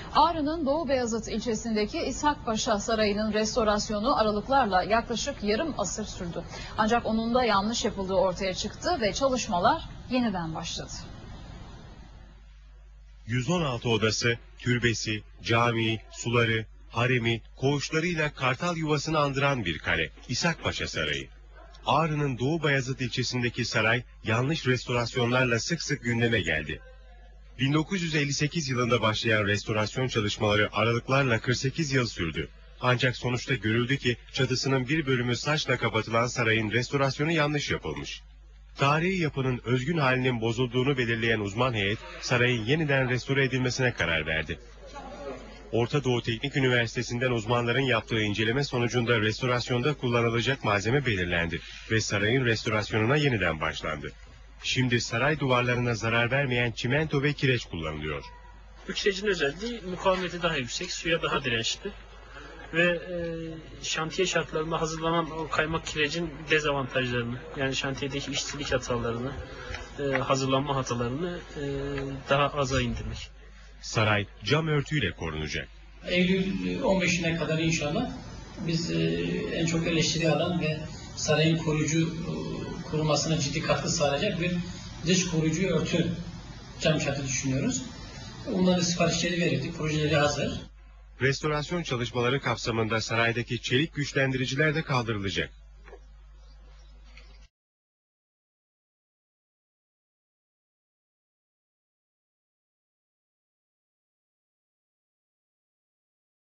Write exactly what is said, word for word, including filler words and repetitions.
Ağrı'nın Doğu Beyazıt ilçesindeki İshak Paşa Sarayı'nın restorasyonu aralıklarla yaklaşık yarım asır sürdü. Ancak onun da yanlış yapıldığı ortaya çıktı ve çalışmalar yeniden başladı. yüz on altı odası, türbesi, camii, suları, haremi, koğuşlarıyla kartal yuvasını andıran bir kale, İshak Paşa Sarayı. Ağrı'nın Doğu Beyazıt ilçesindeki saray yanlış restorasyonlarla sık sık gündeme geldi. bin dokuz yüz elli sekiz yılında başlayan restorasyon çalışmaları aralıklarla kırk sekiz yıl sürdü. Ancak sonuçta görüldü ki çatısının bir bölümü saçla kapatılan sarayın restorasyonu yanlış yapılmış. Tarihi yapının özgün halinin bozulduğunu belirleyen uzman heyet sarayın yeniden restore edilmesine karar verdi. Orta Doğu Teknik Üniversitesi'nden uzmanların yaptığı inceleme sonucunda restorasyonda kullanılacak malzeme belirlendi ve sarayın restorasyonuna yeniden başlandı. Şimdi saray duvarlarına zarar vermeyen çimento ve kireç kullanılıyor. Bu kirecin özelliği mukavemeti daha yüksek, suya daha dirençli ve e, şantiye şartlarında hazırlanan o kaymak kirecin dezavantajlarını, yani şantiyedeki işçilik hatalarını, e, hazırlanma hatalarını e, daha aza indirmek. Saray cam örtüyle korunacak. Eylül on beşine kadar inşallah biz e, en çok eleştiri alan ve sarayın koruyucu e, korumasına ciddi katkı sağlayacak bir dış koruyucu örtü cam çatı düşünüyoruz. Onların siparişleri verildi, projeleri hazır. Restorasyon çalışmaları kapsamında saraydaki çelik güçlendiriciler de kaldırılacak.